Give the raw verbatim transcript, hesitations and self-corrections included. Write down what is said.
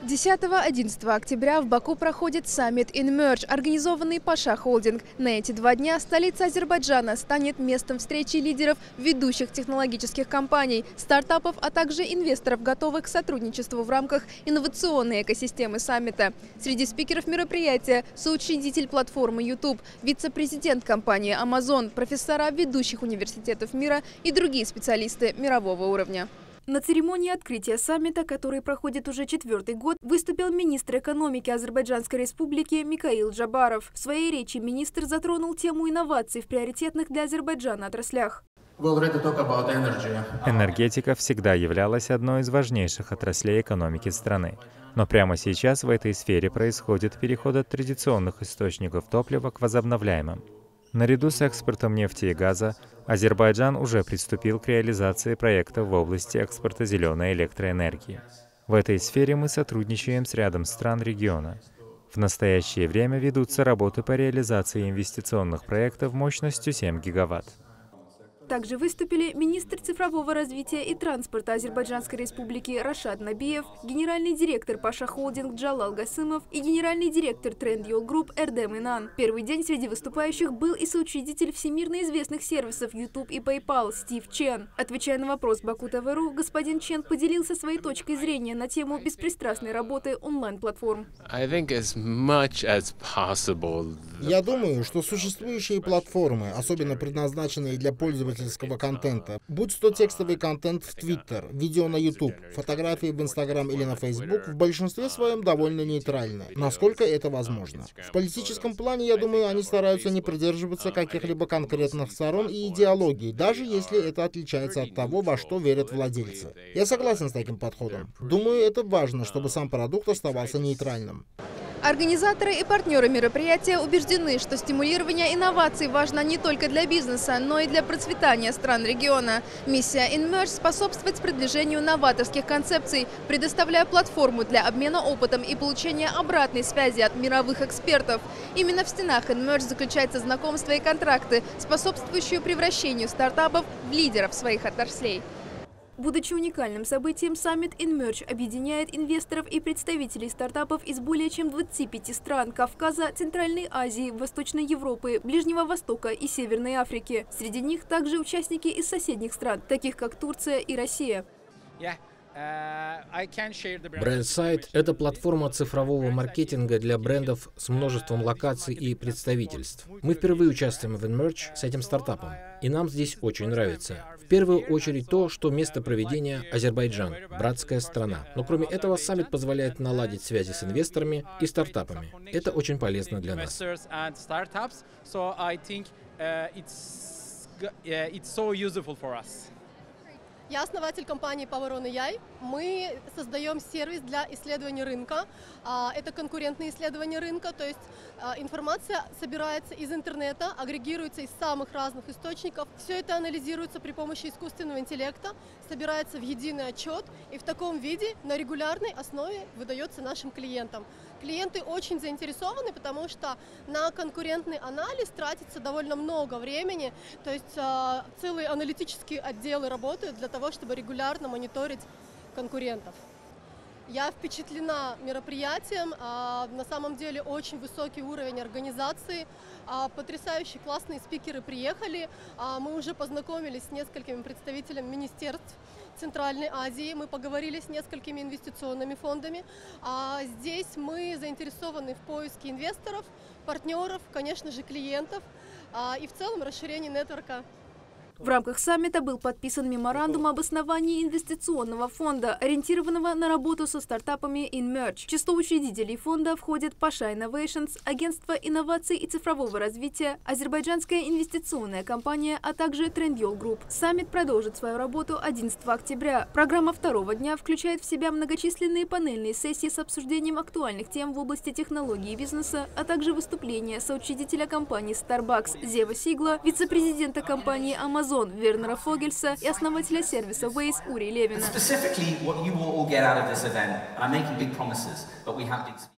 десятого-одиннадцатого октября в Баку проходит саммит InMerge, организованный Паша Холдинг. На эти два дня столица Азербайджана станет местом встречи лидеров ведущих технологических компаний, стартапов, а также инвесторов, готовых к сотрудничеству в рамках инновационной экосистемы саммита. Среди спикеров мероприятия – соучредитель платформы YouTube, вице-президент компании Amazon, профессора ведущих университетов мира и другие специалисты мирового уровня. На церемонии открытия саммита, который проходит уже четвертый год, выступил министр экономики Азербайджанской республики Микаил Джабаров. В своей речи министр затронул тему инноваций в приоритетных для Азербайджана отраслях. Энергетика всегда являлась одной из важнейших отраслей экономики страны. Но прямо сейчас в этой сфере происходит переход от традиционных источников топлива к возобновляемым. Наряду с экспортом нефти и газа Азербайджан уже приступил к реализации проектов в области экспорта зеленой электроэнергии. В этой сфере мы сотрудничаем с рядом стран региона. В настоящее время ведутся работы по реализации инвестиционных проектов мощностью семь гигаватт. Также выступили министр цифрового развития и транспорта Азербайджанской республики Рашад Набиев, генеральный директор Паша Холдинг Джалал Гасымов и генеральный директор Trendyol Group Эрдем Инан. Первый день среди выступающих был и соучредитель всемирно известных сервисов YouTube и PayPal Стив Чен. Отвечая на вопрос Баку тэ вэ ру, господин Чен поделился своей точкой зрения на тему беспристрастной работы онлайн-платформ. Я думаю, что существующие платформы, особенно предназначенные для пользователей контента, будь то текстовый контент в Twitter, видео на YouTube, фотографии в Instagram или на Facebook, в большинстве своем довольно нейтральны, насколько это возможно. В политическом плане, я думаю, они стараются не придерживаться каких-либо конкретных сторон и идеологий, даже если это отличается от того, во что верят владельцы. Я согласен с таким подходом. Думаю, это важно, чтобы сам продукт оставался нейтральным. Организаторы и партнеры мероприятия убеждены, что стимулирование инноваций важно не только для бизнеса, но и для процветания стран региона. Миссия InMerge способствует продвижению новаторских концепций, предоставляя платформу для обмена опытом и получения обратной связи от мировых экспертов. Именно в стенах InMerge заключается знакомство и контракты, способствующие превращению стартапов в лидеров своих отраслей. Будучи уникальным событием, саммит InMerge объединяет инвесторов и представителей стартапов из более чем двадцати пяти стран Кавказа, Центральной Азии, Восточной Европы, Ближнего Востока и Северной Африки. Среди них также участники из соседних стран, таких как Турция и Россия. Бренд-сайт — это платформа цифрового маркетинга для брендов с множеством локаций и представительств. Мы впервые участвуем в InMerge с этим стартапом, и нам здесь очень нравится. В первую очередь то, что место проведения — Азербайджан, братская страна. Но кроме этого, саммит позволяет наладить связи с инвесторами и стартапами. Это очень полезно для нас. Я основатель компании Poweron эй ай. Мы создаем сервис для исследования рынка. Это конкурентные исследования рынка, то есть информация собирается из интернета, агрегируется из самых разных источников. Все это анализируется при помощи искусственного интеллекта, собирается в единый отчет и в таком виде на регулярной основе выдается нашим клиентам. Клиенты очень заинтересованы, потому что на конкурентный анализ тратится довольно много времени, то есть э, целые аналитические отделы работают для того, чтобы регулярно мониторить конкурентов. Я впечатлена мероприятием, э, на самом деле очень высокий уровень организации, э, потрясающие классные спикеры приехали, э, мы уже познакомились с несколькими представителями министерств Центральной Азии, мы поговорили с несколькими инвестиционными фондами. А здесь мы заинтересованы в поиске инвесторов, партнеров, конечно же, клиентов а, и в целом расширении нетворка. В рамках саммита был подписан меморандум об основании инвестиционного фонда, ориентированного на работу со стартапами InMerge. В число учредителей фонда входят Паша Innovations, агентство инноваций и цифрового развития, азербайджанская инвестиционная компания, а также Trendyol Group. Саммит продолжит свою работу одиннадцатого октября. Программа второго дня включает в себя многочисленные панельные сессии с обсуждением актуальных тем в области технологий и бизнеса, а также выступления соучредителя компании Starbucks Зева Сигла, вице-президента компании Amazon Вернера Фогельса и основателя сервиса Waze Ури Левина.